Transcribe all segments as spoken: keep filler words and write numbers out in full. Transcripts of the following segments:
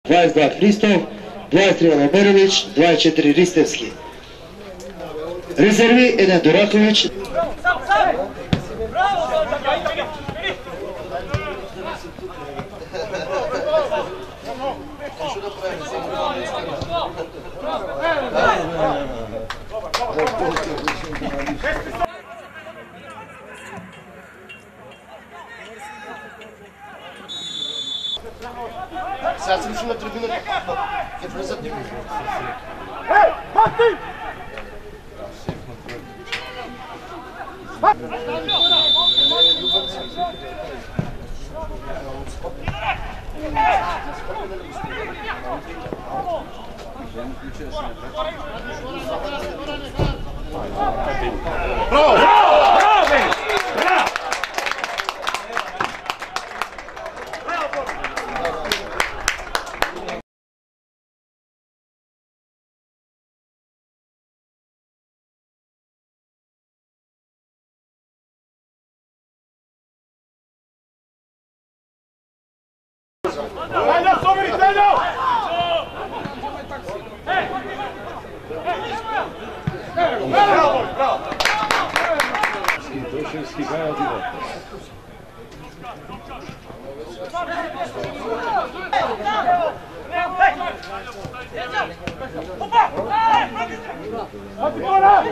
dvadeset dva Hristov, dvadeset tri Lomerović, dvadeset četiri Ristevski. Rezervi Eden Duraković. Sad sam išao na tribinu, je prezad njegu. Hej, Mati! Bravo! Ajde, soberi, Teljo! Bravo, bravo! Doševski gaja odide. Hadi bora!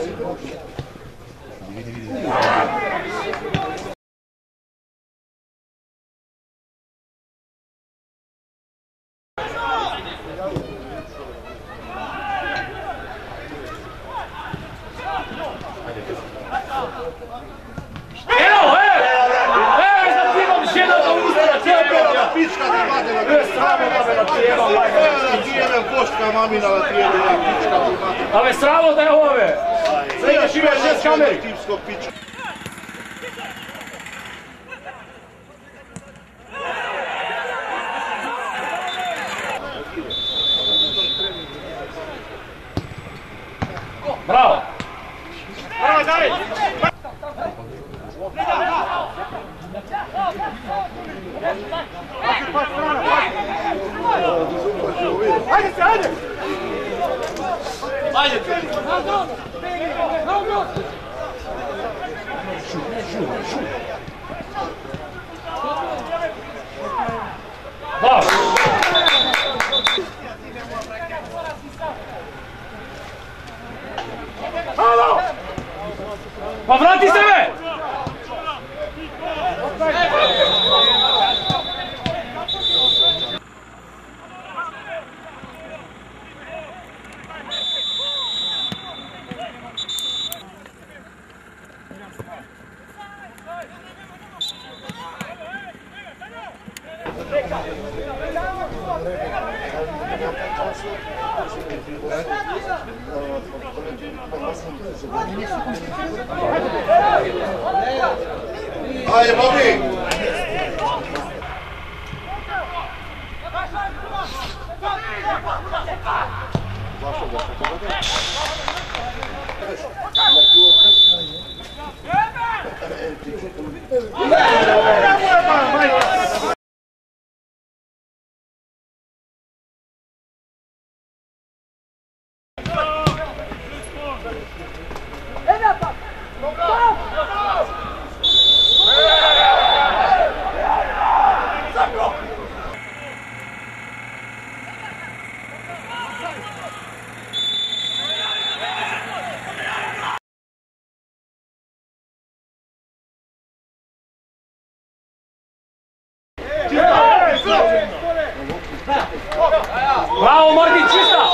Pička ne mate na tijelo. Na tijelo, koštka mamina na tijelo, ja pička ne mate. A me sramo da je ove! Sve ideš imaš šest kameri! Timskog pička. Bravo! Bravo, David! Ajde se, ajde! Ajde! Bravo! Pa vrati se me! Ajde, Bobby! Bravo, Martin, čista!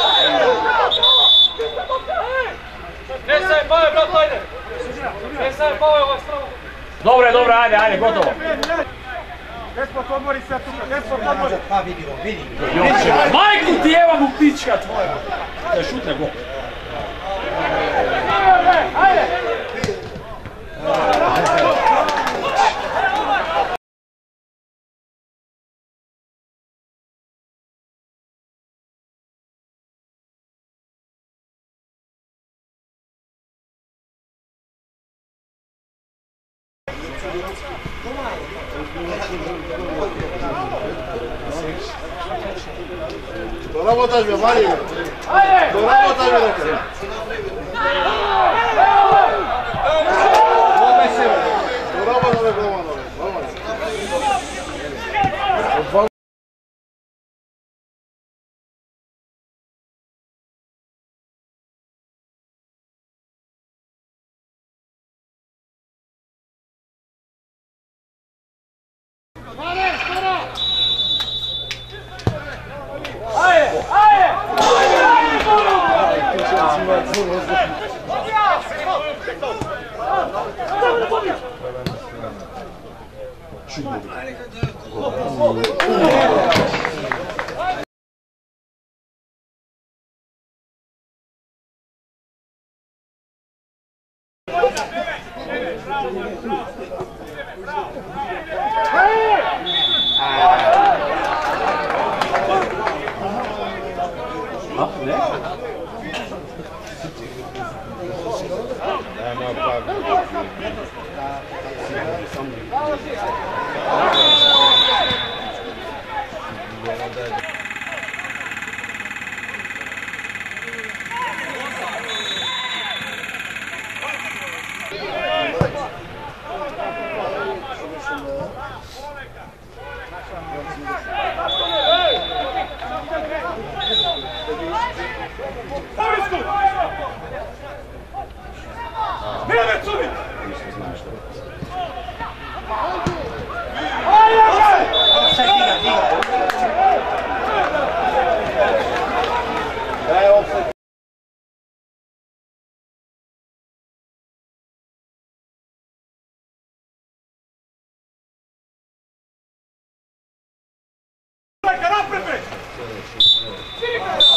Nesaj, Pavel, brat, ajde! Nesaj, Pavel, ovaj strano! Dobre, dobre, ajde, ajde, gotovo! Despot, odmori se tu, Despot, odmori! Pa vidimo, vidimo! Majku ti jeva mu pička tvoja! To je šutne gol! Ajde! Come on. Dоработай me, Marine! Dоработай me, rekao! Dоработай me, Gomanove! Vai, caralho, prefeito!